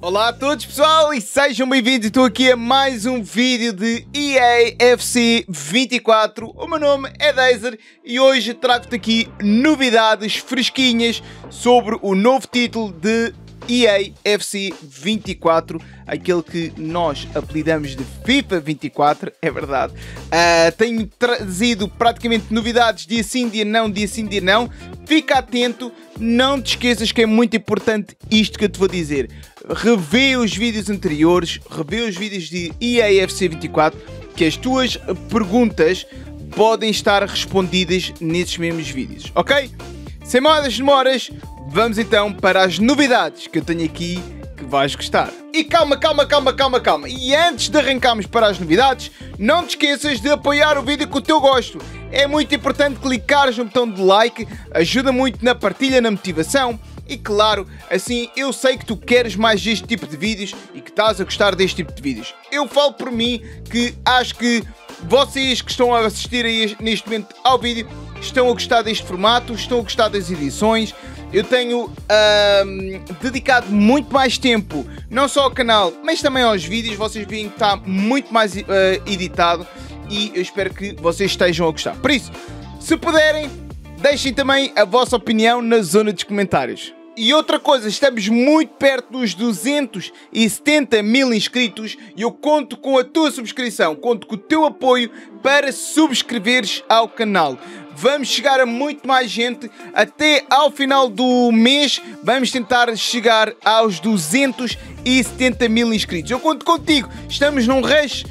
Olá a todos pessoal e sejam bem-vindos. Estou aqui a mais um vídeo de EA FC 24. O meu nome é Dazer e hoje trago-te aqui novidades fresquinhas sobre o novo título de EA FC 24, aquele que nós apelidamos de FIFA 24, é verdade. Tenho trazido praticamente novidades dia sim, dia não, dia sim, dia não. Fica atento, não te esqueças que é muito importante isto que eu te vou dizer. Revê os vídeos anteriores, revê os vídeos de EA FC 24, que as tuas perguntas podem estar respondidas nesses mesmos vídeos, ok? Sem mais demoras, vamos então para as novidades que eu tenho aqui que vais gostar. E calma. E antes de arrancarmos para as novidades, não te esqueças de apoiar o vídeo com o teu gosto. É muito importante clicares no botão de like, ajuda muito na partilha, na motivação. E claro, assim eu sei que tu queres mais deste tipo de vídeos e que estás a gostar deste tipo de vídeos. Eu falo por mim que acho que vocês que estão a assistir neste momento ao vídeo estão a gostar deste formato, estão a gostar das edições. Eu tenho dedicado muito mais tempo, não só ao canal, mas também aos vídeos. Vocês veem que está muito mais editado e eu espero que vocês estejam a gostar. Por isso, se puderem, deixem também a vossa opinião na zona dos comentários. E outra coisa, estamos muito perto dos 270 mil inscritos e eu conto com a tua subscrição, conto com o teu apoio para subscreveres ao canal. Vamos chegar a muito mais gente, até ao final do mês vamos tentar chegar aos 270 mil inscritos. Eu conto contigo, estamos num rush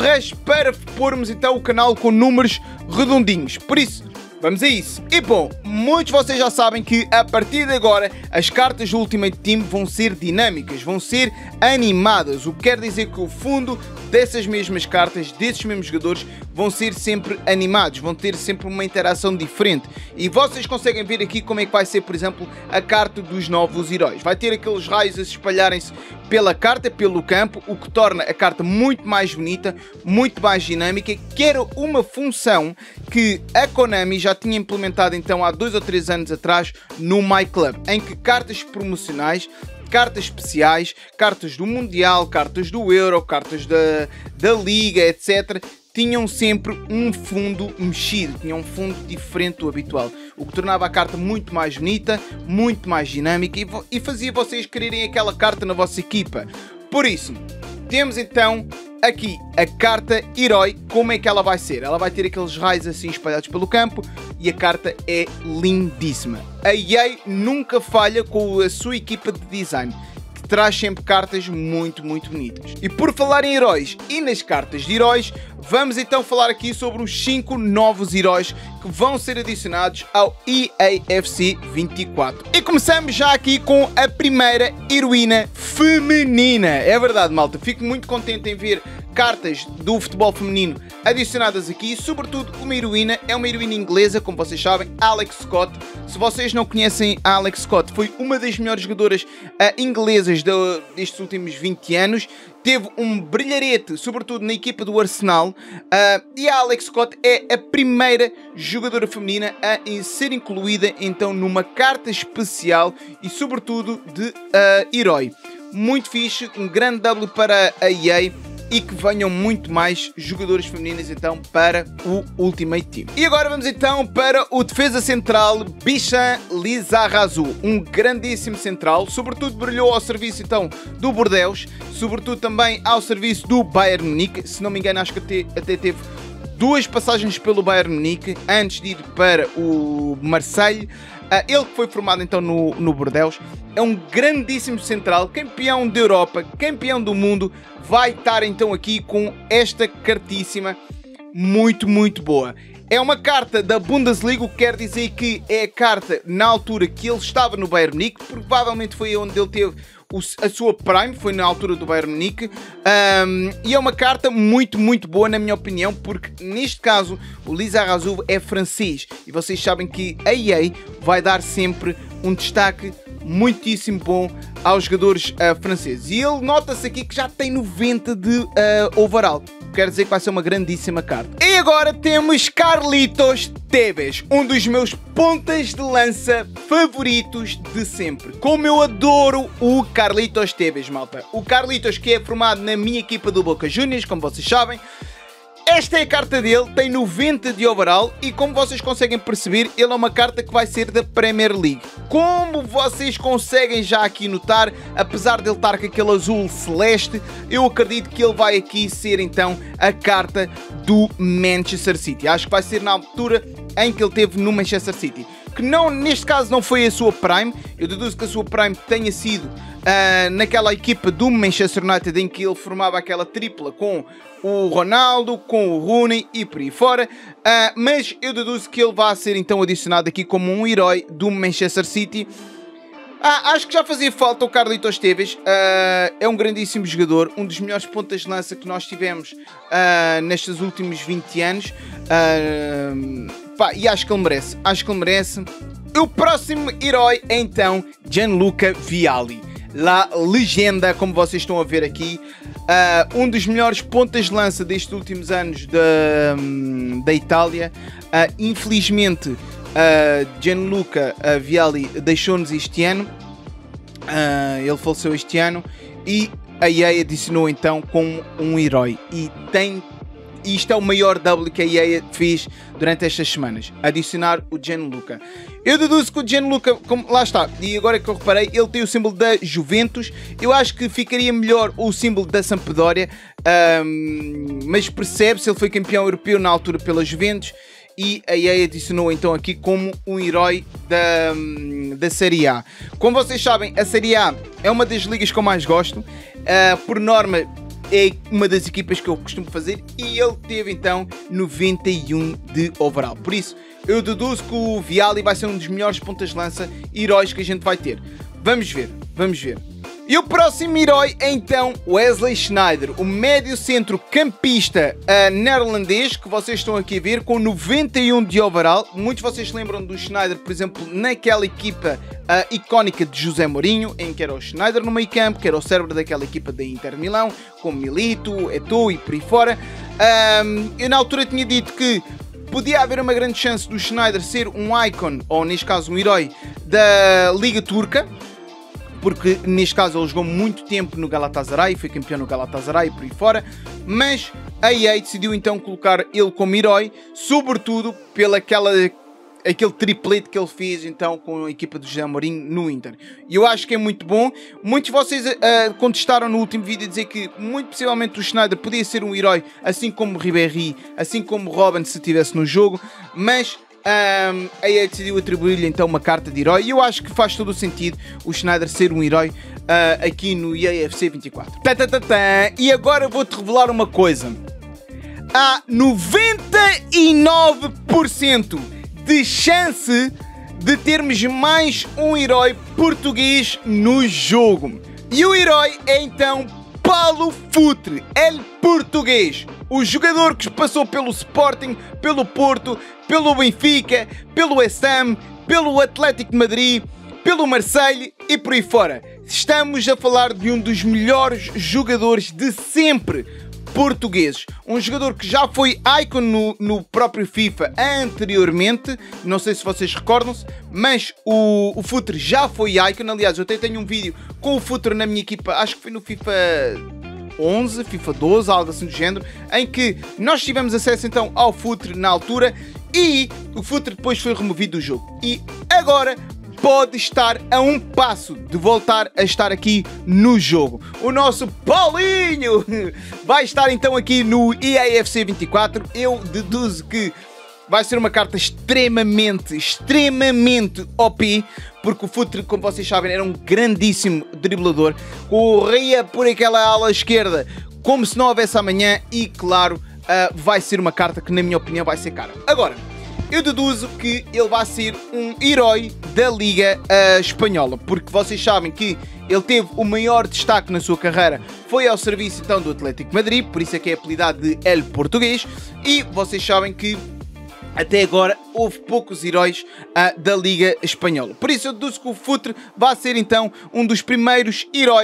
para pormos então o canal com números redondinhos, por isso vamos a isso. E bom, muitos de vocês já sabem que a partir de agora as cartas do Ultimate Team vão ser dinâmicas, vão ser animadas, o que quer dizer que o fundo dessas mesmas cartas, desses mesmos jogadores, vão ser sempre animados, vão ter sempre uma interação diferente. E vocês conseguem ver aqui como é que vai ser, por exemplo, a carta dos novos heróis. Vai ter aqueles raios a se espalharem-se pela carta, pelo campo, o que torna a carta muito mais bonita, muito mais dinâmica, que era uma função que a Konami já tinha implementado então há 2 ou 3 anos atrás no My Club, em que cartas promocionais, cartas especiais, cartas do Mundial, cartas do Euro, cartas da Liga, etc. tinham sempre um fundo mexido, tinham um fundo diferente do habitual, o que tornava a carta muito mais bonita, muito mais dinâmica e fazia vocês quererem aquela carta na vossa equipa. Por isso, temos então aqui a carta herói. Como é que ela vai ser? Ela vai ter aqueles raios assim espalhados pelo campo e a carta é lindíssima. A EA nunca falha com a sua equipa de design, que traz sempre cartas muito bonitas. E por falar em heróis e nas cartas de heróis, vamos então falar aqui sobre os 5 novos heróis que vão ser adicionados ao EA FC 24. E começamos já aqui com a primeira heroína feminina. É verdade, malta, fico muito contente em ver cartas do futebol feminino adicionadas aqui, sobretudo uma heroína, é uma heroína inglesa, como vocês sabem, Alex Scott. Se vocês não conhecem a Alex Scott, foi uma das melhores jogadoras inglesas destes últimos 20 anos, teve um brilharete, sobretudo na equipa do Arsenal, e a Alex Scott é a primeira jogadora feminina a ser incluída então numa carta especial e sobretudo de herói. Muito fixe, um grande W para a EA e que venham muito mais jogadoras femininas então para o Ultimate Team. E agora vamos então para o defesa central Bichan Lizarazu, um grandíssimo central, sobretudo brilhou ao serviço então do Bordeaux, sobretudo também ao serviço do Bayern Munique, se não me engano acho que até teve 2 passagens pelo Bayern Munique antes de ir para o Marseille. Ele que foi formado então no Bordeaux, é um grandíssimo central, campeão da Europa, campeão do mundo, vai estar então aqui com esta cartíssima muito boa. É uma carta da Bundesliga, o que quer dizer que é a carta na altura que ele estava no Bayern Munique, provavelmente foi onde ele teve a sua prime, foi na altura do Bayern Munique, e é uma carta muito boa na minha opinião, porque neste caso o Lizarazu é francês e vocês sabem que a EA vai dar sempre um destaque muitíssimo bom aos jogadores franceses, e ele nota-se aqui que já tem 90 de overall, quero dizer que vai ser uma grandíssima carta. E agora temos Carlitos Tevez, um dos meus pontas de lança favoritos de sempre. Como eu adoro o Carlitos Tevez, malta. O Carlitos, que é formado na minha equipa do Boca Juniors, como vocês sabem. Esta é a carta dele, tem 90 de overall e como vocês conseguem perceber, ele é uma carta que vai ser da Premier League. Como vocês conseguem já aqui notar, apesar de ele estar com aquele azul celeste, eu acredito que ele vai aqui ser então a carta do Manchester City. Acho que vai ser na altura em que ele teve no Manchester City. Que não, neste caso não foi a sua Prime, eu deduzo que a sua Prime tenha sido naquela equipa do Manchester United em que ele formava aquela tripla com o Ronaldo, com o Rooney e por aí fora, mas eu deduzo que ele vai ser então adicionado aqui como um herói do Manchester City. Acho que já fazia falta o Carlitos Tevez, é um grandíssimo jogador, um dos melhores pontas de lança que nós tivemos nestes últimos 20 anos, e acho que ele merece, O próximo herói é então Gianluca Vialli, la legenda, como vocês estão a ver aqui, um dos melhores pontas de lança destes últimos anos da Itália. Infelizmente Gianluca Vialli deixou-nos este ano, ele faleceu este ano e a EA adicionou então como um herói e isto é o maior W que a EA fez durante estas semanas, adicionar o Gianluca. Eu deduzo que o Gianluca, lá está, e agora que eu reparei, ele tem o símbolo da Juventus. Eu acho que ficaria melhor o símbolo da Sampdoria, mas percebe-se, ele foi campeão europeu na altura pela Juventus e a EA adicionou então aqui como um herói da Série A. Como vocês sabem, a Série A é uma das ligas que eu mais gosto, por norma é uma das equipas que eu costumo fazer e ele teve então 91 de overall. Por isso, eu deduzo que o Vialli vai ser um dos melhores pontas de lança heróis que a gente vai ter. Vamos ver, vamos ver. E o próximo herói é então Wesley Sneijder, o médio centro campista neerlandês, que vocês estão aqui a ver, com 91 de overall. Muitos de vocês se lembram do Sneijder, por exemplo, naquela equipa icónica de José Mourinho, em que era o Sneijder no meio campo, que era o cérebro daquela equipa da Inter Milão, com Milito, Eto'o e por aí fora. Eu na altura tinha dito que podia haver uma grande chance do Sneijder ser um icon, ou neste caso um herói, da Liga Turca, porque neste caso ele jogou muito tempo no Galatasaray, foi campeão no Galatasaray e por aí fora, mas a EA decidiu então colocar ele como herói, sobretudo pelo aquele triplete que ele fez então com a equipa do José Mourinho no Inter. E eu acho que é muito bom. Muitos de vocês contestaram no último vídeo a dizer que muito possivelmente o Sneijder podia ser um herói, assim como Ribéry, assim como Robben se estivesse no jogo, mas a EA decidiu atribuir-lhe então uma carta de herói e eu acho que faz todo o sentido o Sneijder ser um herói aqui no EAFC 24. E agora vou-te revelar uma coisa. Há 99% de chance de termos mais um herói português no jogo. E o herói é então Paulo Futre, el português. O jogador que passou pelo Sporting, pelo Porto, pelo Benfica, pelo West Ham, pelo Atlético de Madrid, pelo Marseille e por aí fora. Estamos a falar de um dos melhores jogadores de sempre portugueses. Um jogador que já foi icon no próprio FIFA anteriormente, não sei se vocês recordam-se, mas o Futre já foi icon. Aliás, eu até tenho um vídeo com o Futre na minha equipa, acho que foi no FIFA 11, FIFA 12, algo assim do género, em que nós tivemos acesso então ao Futre na altura e o Futre depois foi removido do jogo. E agora pode estar a um passo de voltar a estar aqui no jogo. O nosso Paulinho vai estar então aqui no EAFC 24. Eu deduzo que vai ser uma carta extremamente OP, porque o Futre, como vocês sabem, era um grandíssimo driblador, corria por aquela ala esquerda como se não houvesse amanhã e, claro, vai ser uma carta que, na minha opinião, vai ser cara. Agora, eu deduzo que ele vai ser um herói da Liga Espanhola, porque vocês sabem que ele teve o maior destaque na sua carreira, foi ao serviço então do Atlético de Madrid, por isso é que é apelidado de El Português, e vocês sabem que até agora houve poucos heróis da Liga Espanhola. Por isso eu deduzo que o Futre vai ser então um dos primeiros heróis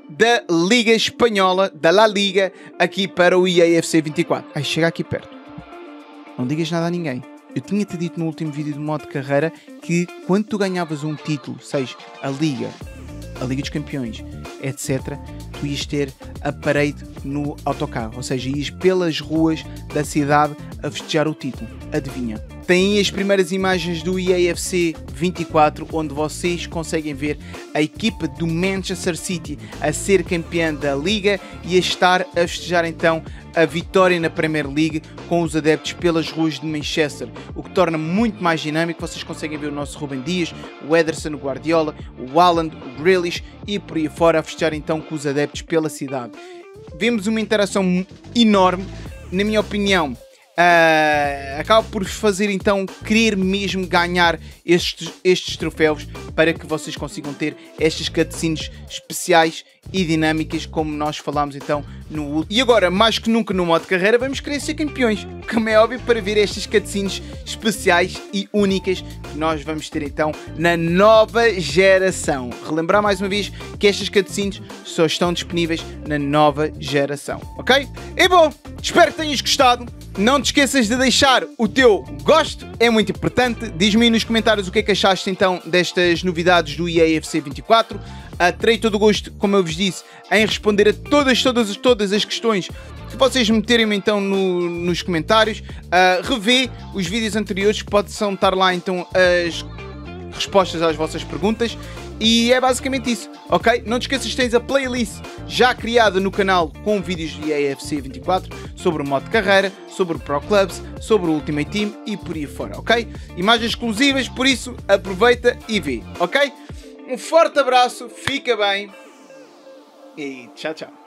da Liga Espanhola, da La Liga, aqui para o EA FC 24. Ai, chega aqui perto. Não digas nada a ninguém. Eu tinha-te dito no último vídeo do modo de carreira que quando tu ganhavas um título, seja a Liga dos Campeões, etc., tu ias ter a parede no autocarro, ou seja, ias pelas ruas da cidade a festejar o título. Adivinha? Tem aí as primeiras imagens do EA FC 24, onde vocês conseguem ver a equipa do Manchester City a ser campeã da Liga e a estar a festejar então a vitória na Premier League com os adeptos pelas ruas de Manchester, o que torna muito mais dinâmico. Vocês conseguem ver o nosso Rúben Dias, o Ederson, o Guardiola, o Haaland, o Grealish e por aí fora a festejar então com os adeptos pela cidade. Vemos uma interação enorme, na minha opinião. Acaba por fazer então querer mesmo ganhar estes troféus para que vocês consigam ter estas cutscenes especiais e dinâmicas, como nós falámos então no último. E agora, mais que nunca no modo de carreira, vamos querer ser campeões, como é óbvio, para ver estas cutscenes especiais e únicas que nós vamos ter então na nova geração. Relembrar mais uma vez que estas cutscenes só estão disponíveis na nova geração, ok? E bom, espero que tenhas gostado. Não te esqueças de deixar o teu gosto, é muito importante. Diz-me aí nos comentários o que é que achaste então destas novidades do EA FC 24. Terei todo o gosto, como eu vos disse, em responder a todas as questões que vocês meterem então nos comentários. Revê os vídeos anteriores, que possam estar lá então as respostas às vossas perguntas. E é basicamente isso, ok? Não te esqueças que tens a playlist já criada no canal com vídeos de EA FC 24 sobre o modo de carreira, sobre o Pro Clubs, sobre o Ultimate Team e por aí fora, ok? Imagens exclusivas, por isso aproveita e vê, ok? Um forte abraço, fica bem e tchau, tchau.